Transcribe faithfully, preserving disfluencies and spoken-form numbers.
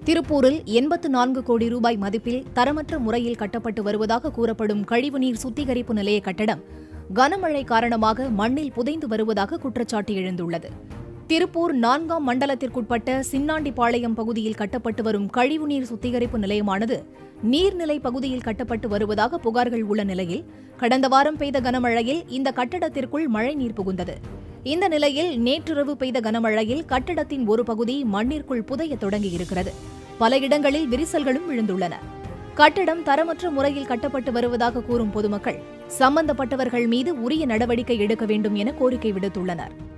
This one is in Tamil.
திருப்பூரில் எண்பத்து நான்கு கோடி ரூபாய் மதிப்பில் தரமற்ற முறையில் கட்டப்பட்டு வருவதாக கூறப்படும் கழிவுநீர் சுத்திகரிப்பு நிலைய கட்டடம் கனமழை காரணமாக மண்ணில் புதைந்து வருவதாக குற்றச்சாட்டு எழுந்துள்ளது. திருப்பூர் நான்காம் மண்டலத்திற்குட்பட்ட சின்னாண்டிபாளையம் பகுதியில் கட்டப்பட்டு வரும் கழிவுநீர் சுத்திகரிப்பு நிலையமானது நீர்நிலை பகுதியில் கட்டப்பட்டு வருவதாக புகார்கள் உள்ள நிலையில் கடந்த வாரம் பெய்த கனமழையில் இந்த கட்டடத்திற்குள் மழைநீர் புகுந்தது. இந்த நிலையில் நேற்றிரவு பெய்த கனமழையில் கட்டடத்தின் ஒரு பகுதி மண்ணிற்குள் புதைய தொடங்கியிருக்கிறது. பல இடங்களில் விரிசல்களும் விழுந்துள்ளன. கட்டடம் தரமற்ற முறையில் கட்டப்பட்டு வருவதாக கூறும் பொதுமக்கள் சம்பந்தப்பட்டவர்கள் மீது உரிய நடவடிக்கை எடுக்க வேண்டும் என கோரிக்கை விடுத்துள்ளனர்.